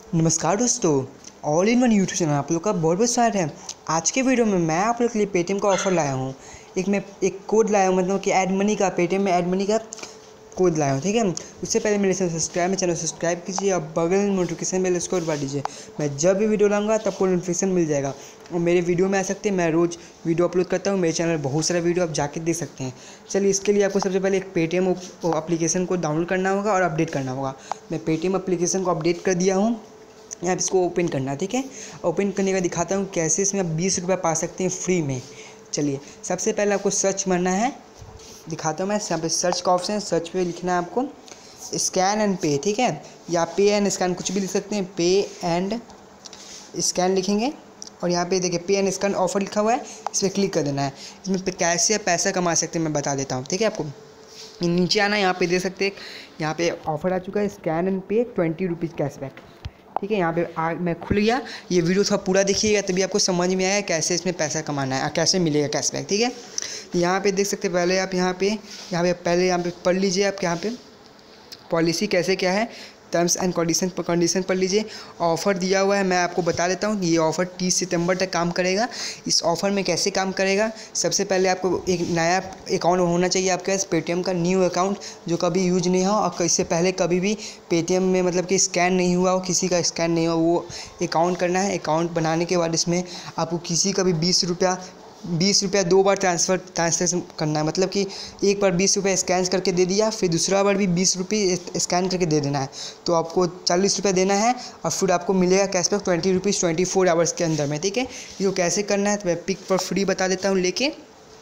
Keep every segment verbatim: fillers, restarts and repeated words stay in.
नमस्कार दोस्तों, all in one YouTube channel आप लोग का बहुत बहुत स्वागत है। आज के वीडियो में मैं आप लोग के लिए पेटीएम का ऑफ़र लाया हूँ। एक मैं एक कोड लाया हूँ, मतलब कि ऐड मनी का, पेटीएम में ऐड मनी का कोड लाया हूँ, ठीक है। उससे पहले मेरे चैनल सब्सक्राइब चैनल सब्सक्राइब कीजिए और बगल में नोटिफिकेशन बेल उसको दबा दीजिए। मैं जब भी वीडियो लाऊंगा तब को नोटिफिकेशन मिल जाएगा और मेरे वीडियो में आ सकते हैं। मैं रोज़ वीडियो अपलोड करता हूँ, मेरे चैनल में बहुत सारा वीडियो आप जाके देख सकते हैं। चलिए, इसके लिए आपको सबसे पहले एक पेटीएम एप्लीकेशन को डाउनलोड करना होगा और अपडेट करना होगा। मैं पेटीएम एप्लीकेशन को अपडेट कर दिया हूँ। यहाँ पे इसको ओपन करना है, ठीक है। ओपन करने का दिखाता हूँ कैसे इसमें आप बीस रुपये पा सकते हैं फ्री में। चलिए, सबसे पहले आपको सर्च मारना है, दिखाता हूँ मैं। यहाँ पे सर्च का ऑप्शन है, सर्च पे लिखना है आपको स्कैन एंड पे, ठीक है। या पे एंड स्कैन कुछ भी लिख सकते हैं, पे एंड स्कैन लिखेंगे और यहाँ पे देखिए पे एंड स्कैन ऑफर लिखा हुआ है, इस पर क्लिक कर देना है। इसमें कैसे पैसा कमा सकते हैं मैं बता देता हूँ, ठीक है। आपको नीचे आना है, यहाँ पे देख सकते हैं, यहाँ पे ऑफर आ चुका है scan and pay twenty rupees cashback, ठीक है। यहाँ पे आ मैं खुल गया। ये वीडियो थोड़ा पूरा देखिएगा तभी आपको समझ में आएगा कैसे इसमें पैसा कमाना है, कैसे मिलेगा कैशबैक, ठीक है। यहाँ पे देख सकते हैं, पहले आप यहाँ पे यहाँ पे पहले यहाँ पे पढ़ लीजिए। आप यहाँ पे पॉलिसी कैसे क्या है, टर्म्स एंड कंडीशन कंडीशन पढ़ लीजिए। ऑफ़र दिया हुआ है, मैं आपको बता देता हूँ। ये ऑफ़र तीस सितंबर तक काम करेगा। इस ऑफ़र में कैसे काम करेगा, सबसे पहले आपको एक नया अकाउंट होना चाहिए आपके पास, पेटीएम का न्यू अकाउंट जो कभी यूज नहीं हो और इससे पहले कभी भी पेटीएम में मतलब कि स्कैन नहीं हुआ हो, किसी का स्कैन नहीं हुआ, वो अकाउंट करना है। अकाउंट बनाने के बाद इसमें आपको किसी का भी बीस रुपया बीस रुपया दो बार ट्रांसफ़र ट्रांसलेशन करना है। मतलब कि एक बार बीस रुपये स्कैन करके दे दिया, फिर दूसरा बार भी बीस रुपये स्कैन करके दे देना है, तो आपको चालीस रुपये देना है और फिर आपको मिलेगा cashback twenty rupees twenty four hours के अंदर में, ठीक है। ये कैसे करना है तो मैं पिक फॉर फ्री बता देता हूँ लेके।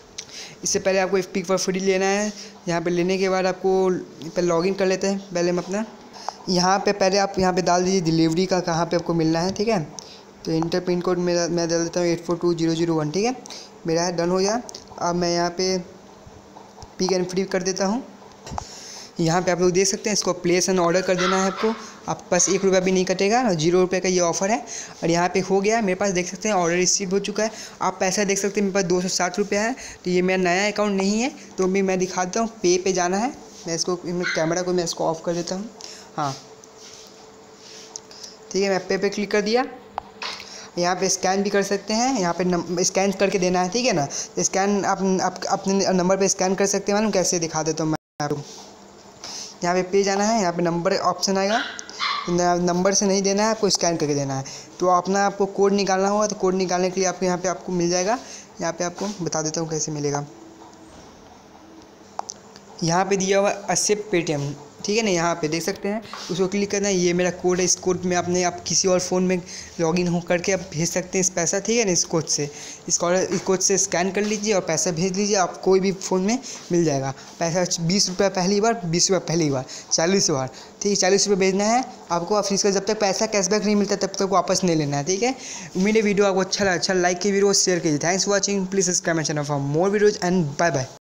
इससे पहले आपको एक पिक फॉर फ्री लेना है। यहाँ पर लेने के बाद आपको पहले लॉगिन कर लेते हैं। पहले हम अपना यहाँ पर पहले आप यहाँ पर डाल दीजिए डिलीवरी का कहाँ पर आपको मिलना है, ठीक है। तो इंटर पिन कोड मेरा मैं डाल देता हूँ eight four two zero zero one, ठीक है। मेरा है डन हो गया। अब मैं यहाँ पे पिक एंड फ्री कर देता हूँ। यहाँ पे आप लोग देख सकते हैं, इसको प्लेस एंड ऑर्डर कर देना है आपको। आपके पास एक रुपया भी नहीं कटेगा और जीरो रुपये का ये ऑफ़र है। और यहाँ पे हो गया, मेरे पास देख सकते हैं ऑर्डर रिसीव हो चुका है। आप पैसा देख सकते हैं, मेरे पास दो सौ साठ रुपया है। तो ये मेरा नया अकाउंट नहीं है, तो भी मैं दिखाता हूँ। पे पे जाना है, मैं इसको कैमरा को मैं इसको ऑफ़ कर देता हूँ। हाँ, ठीक है। मैं पे पे क्लिक कर दिया। यहाँ पे स्कैन भी कर सकते हैं, यहाँ पे स्कैन करके देना है, ठीक है ना। स्कैन आप, आप अपने नंबर पे स्कैन कर सकते हैं। मालूम कैसे दिखा देता हूँ मैं आपको। यहाँ पे पे जाना है, यहाँ पे नंबर ऑप्शन आएगा। नंबर से नहीं देना है, आपको स्कैन करके देना है। तो अपना आपको कोड निकालना होगा, तो कोड निकालने के लिए आपको यहाँ पे आपको मिल जाएगा। यहाँ पे आपको बता देता हूँ कैसे मिलेगा। यहाँ पे दिया हुआ एक्सेप्ट पेटीएम, ठीक है ना। यहाँ पे देख सकते हैं, उसको क्लिक करना है। ये मेरा कोड है, इस कोड में आपने आप किसी और फ़ोन में लॉगिन हो करके आप भेज सकते हैं इस पैसा, ठीक है ना। इस कोड से इस कोड इस कोड से स्कैन कर लीजिए और पैसा भेज लीजिए। आप कोई भी फ़ोन में मिल जाएगा पैसा। बीस रुपये पहली बार, बीस रुपये पहली बार, चालीस बार, ठीक है। चालीस रुपये भेजना है आपको। और इसका जब तक पैसा कैशबैक नहीं मिलता तब तक वापस नहीं लेना है, ठीक है। उम्मीद है वीडियो आपको अच्छा लगा। अच्छा लाइक की वीडियो शेयर कीजिए। Thanks for watching. Please subscribe my channel for more videos and bye bye.